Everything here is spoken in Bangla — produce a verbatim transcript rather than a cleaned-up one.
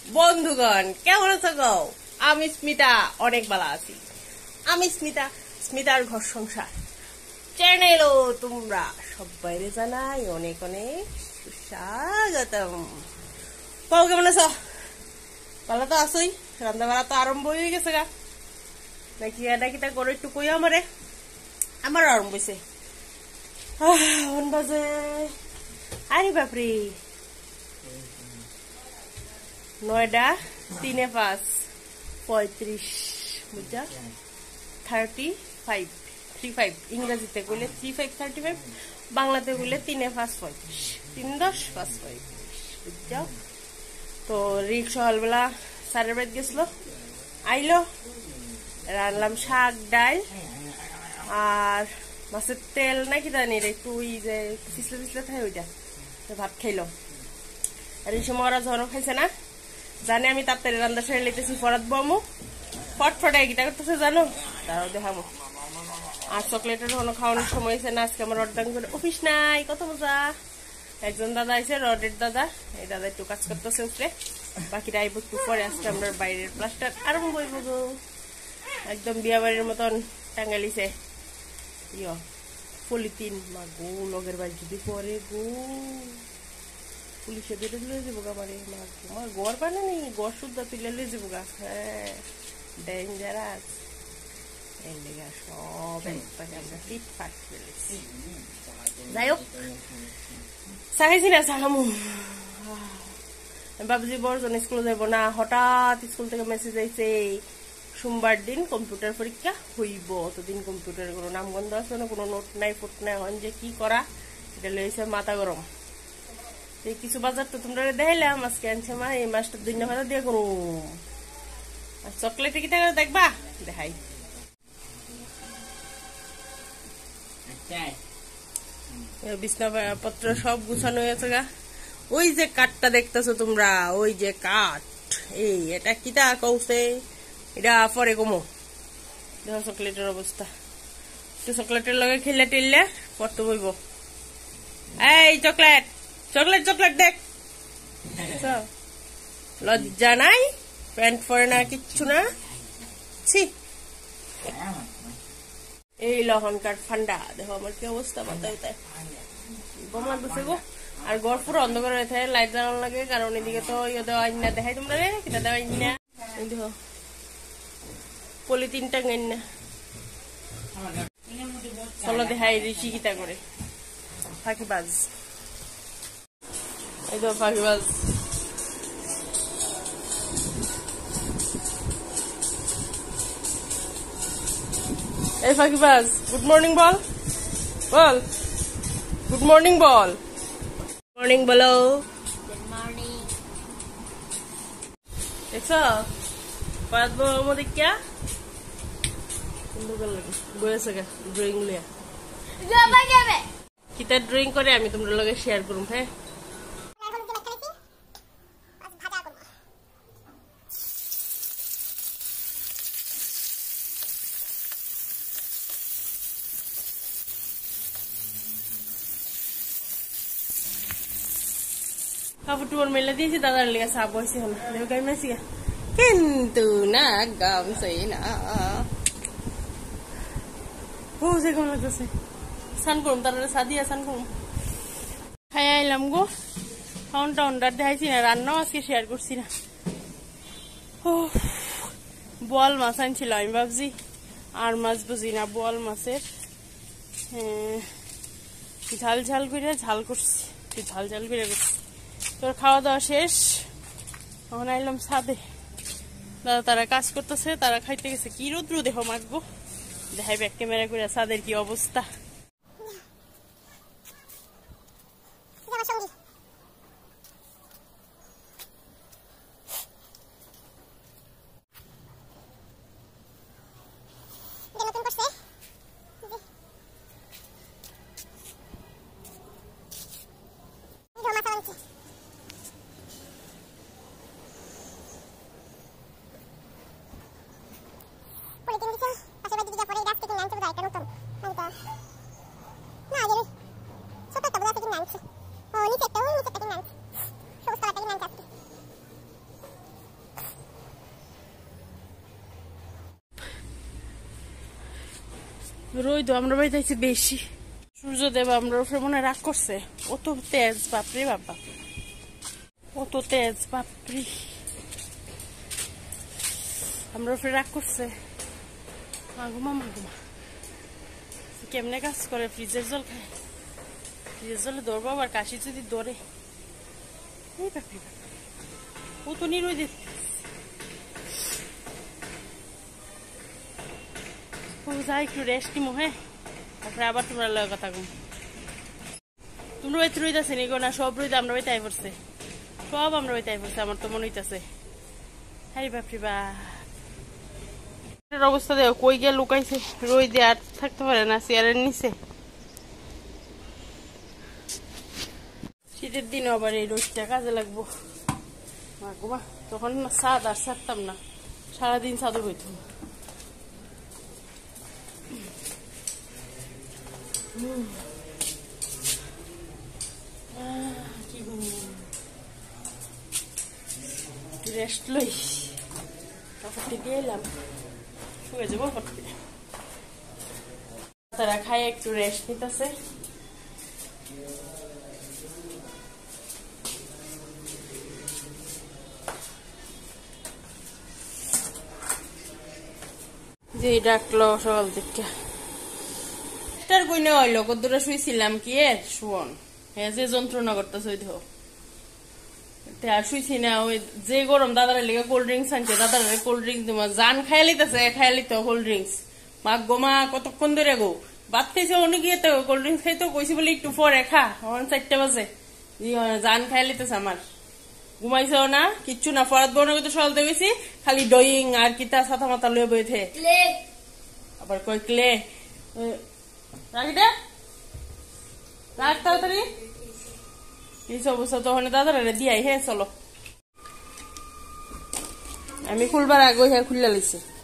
বন্ধুগণ কেমন আছো গো? আমি স্মিতা অনেক ভালো আছি। আমি স্মিতা, স্মিতার ঘর সংসার চ্যানেলও তোমরা সবাই জানাই অনেক অনেক সুস্বাগতম। পাও কেমন আছো? ভালো তো আসোই। রান্না বাড়া তো আরম্ভ হয়ে গেছে গা নাকি নাকি তা করে একটু কই আমারে আমার আরম্ভ হয়েছে। বাজে আরে বাপরে নয়টা তিনে পাঁচ পঁয়ত্রিশ বুঝা থার্টি ফাইভ থ্রি ফাইভ ইংরেজিতে কইলে থ্রি ফাইভ থার্টি ফাইভ বাংলাতে কইলে তিনে পাঁচ পঁয়ত্রিশ তিন দশ পাঁচ পঁয়ত্রিশ বুঝছো। তো রিক সকালবেলা সারের বাড়ি গেছিল, আইলো রান্নাম শাক ডাল আর মাছের তেল নাকি জানি একটু ওই যে পিছলে পিছলে থাকে ওইটা ভাত খাইলো। আর এই সময় ওরা ঝড়ও খাইছে না, জানে আমি তাড়াতাড়ি রান্না সেরে লেতেছি ফরাত বমু ফটফটাই গিটা করতেছে জানো, তারাও দেখাবো। আর চকলেটের কোনো খাওয়ানোর সময় হয়েছে না, আজকে আমার অর্ডার করে অফিস নাই, কত মজা। একজন দাদা আছে রডের দাদা, এই দাদা একটু কাজ করতেছে উপরে, বাকিটা আইব একটু পরে। আজকে আমরা বাইরের প্লাস্টার আরম্ভ হইব গো, একদম বিয়া বাড়ির মতন টাঙ্গালিছে ইয় পলিথিন। মা গো লগের বাড়ি যদি পরে গো পুলিশে ধরে লয়ে যাবো গা মারে, মা মা গড় বানা নেই গড় শুদ্ধ তুলে লয়ে যাবো গা। হ্যাঁ ডেঞ্জারাস এই লেগা সব একবারে আমরা ফিট ফাট ফেলেছি। যাই হোক চাইছি না চাকামু। বাবুজি বড়জন স্কুলে যাবো না, হঠাৎ স্কুল থেকে মেসেজ আইছে সোমবার দিন কম্পিউটার পরীক্ষা হইব। অতদিন কম্পিউটারের কোনো নামগন্ধ আছে না, কোনো নোট নাই ফোট নাই, হন যে কি করা এটা লইছে মাথা গরম। কিছু বাজার তো তোমরা দেখাইলাম, আজকে আনছে মা এই মাসটা দুই ভাজা দিয়ে করো। আর চকলেটে কি টাকা দেখবা দেখাই। বিছনাপত্র সব গুছানো হয়েছে গা। ওই যে কাঠটা দেখতেছো তোমরা, ওই যে কাঠ, এই এটা কিটা কৌছে এটা পরে কমো। দেখো চকলেটের অবস্থা, একটু চকলেটের লগে খেলে টেললে পড়তে বইব। এই চকলেট চকলেট চকলেট দেখ, লজ্জা নাই, প্যান্ট পরে না কিচ্ছু না। ছি এই লহনকার ঠান্ডা দেখো আমার কি অবস্থা, মাথায় উঠায় বোমার বসে গো। আর ঘর পুরো অন্ধকার হয়ে থাকে, লাইট জ্বালানো লাগে, কারণ এদিকে তো ইয়ে দেওয়া না দেখাই তোমরা রে কিটা দেওয়া না। দেখো পলিথিন টাঙাই না, চলো দেখাই ঋষি কিটা করে ফাঁকিবাজ। এই তো ফাঁকিবাজ এই ফাঁকিবাজ গুড মর্নিং বল বল গুড মর্নিং বল মর্নিং বলো। গুড মর্নিং দেখছো পাঁচ বউ দেখিয়া সুন্দর লাগে বয়েছে গা ড্রয়িং লিয়া কিতা ড্রয়িং করে আমি তোমরা লগে শেয়ার করুম। হ্যাঁ কাপড় টুপড় মেলে দিয়েছি, দাদার লেগে সাপ বসে হলো গাই মেসি কিন্তু না গামছে না। ও সে কেমন লাগতেছে, স্নান করুম তারপরে সাদিয়া স্নান করুম। খাই আইলাম গো, খাউন টাউন দেখাইছি না, রান্নাও আজকে শেয়ার করছি না। ও বোয়াল মাছ আনছিল, আমি ভাবছি আর মাছ বুঝি না, বোয়াল মাছের ঝাল ঝাল করে ঝাল করছি, ঝাল ঝাল করে করছি। তোর খাওয়া দাওয়া শেষ, এখন আইলাম ছাদে, দাদা তারা কাজ করতেছে, তারা খাইতে গেছে। কি রোদ্র দেখো মাগবো, দেখাই ব্যাক ক্যামেরা করে ছাদের কি অবস্থা। রোদ আমরা বাড়িতে বেশি, সূর্যদেব আমরা উপরে মনে রাগ করছে, অত তেজ বাপরে বাবা, অত তেজ বাপরে, আমরা উপরে রাগ করছে। মাগুমা মাগুমা কেমনে কাজ করে, ফ্রিজের জল খায়, ফ্রিজের জলে ধরবো আবার কাশি যদি ধরে, এই বাপরে বাবা ও তো নিরোই দিতে যাই, একটু রেস্ট নিমো। হ্যাঁ তারপরে আবার তোমরা লয় কথা কম। তোমরা বাড়িতে রোদ আছে নিগো না? সব রোদ আমরা বাড়িতে আই পড়ছে, সব আমরা বাড়িতে আই পড়ছে, আমার তো মনে হইতেছে। হ্যাঁ বাপরে বা অবস্থা দেখো, কই গিয়ে লুকাইছে, রোদে আর থাকতে পারে না চেয়ারের নিচে। শীতের দিনে আবার এই রোদটা কাজে লাগবো। মা তখন না ছাদ আর ছাড়তাম না, সারাদিন ছাদও বইতাম। রেস্ট লই, কাপড়টি দিয়ে এলাম, শুয়ে যাবো। তারা খাই একটু রেস্ট নিতেছে। যে ডাকলো সকাল থেকে, তার কইনে হইলো কদ্দুরা শুয়েছিলাম কি এর শুয়ন, হ্যাঁ যে যন্ত্রণা করতেছে ওই ধো আর শুইছি না। ওই যে গরম দাদার লেগে কোল্ড ড্রিঙ্কস আনছে, দাদার কোল্ড ড্রিঙ্কস দিব, জান খাইয়া লিতেছে, খাইয়া লিতে কোল্ড ড্রিঙ্কস। মা গো মা কতক্ষণ ধরে গো বাদ খাইছে, অনেক গিয়ে তো কোল্ড ড্রিঙ্কস খাইতো, কইছি বলে একটু পরে খা, এখন চারটা বাজে, জান খাইয়া লিতেছে আমার। ঘুমাইছেও না কিচ্ছু না, ফরাত বোন তো সকালতে গেছি, খালি ডয়িং আর কিতা ছাতা মাথা লয়ে বইতে, আবার কই ক্লে রাখিটা রাখ তাড়াতাড়ি। এই অবস্থা তখন দাদারা দিয়াই। হ্যাঁ চলো, আমি খুলবার আগে হ্যাঁ খুললে লিছি।